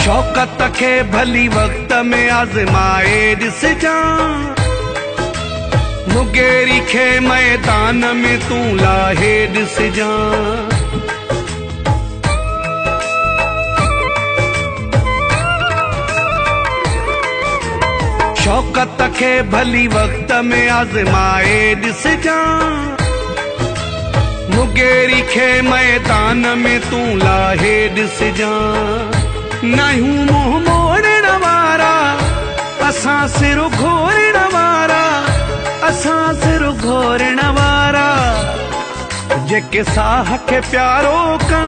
शौकत खे भली वक्त में आज़माए ॾिसजां, मुगेरी खे मैदान में तूं लाहे ॾिसजां। शौकत खे भली वक्त में आज़माए ॾिसजां, मुगेरी खे मैदान में तूं लाहे ॾिसजां। नाहियूं मुंहुं मोड़ण वारा असां सिर घोरण वारा, असां सिर घोरण वारा, जेके साह खे प्यारो कनि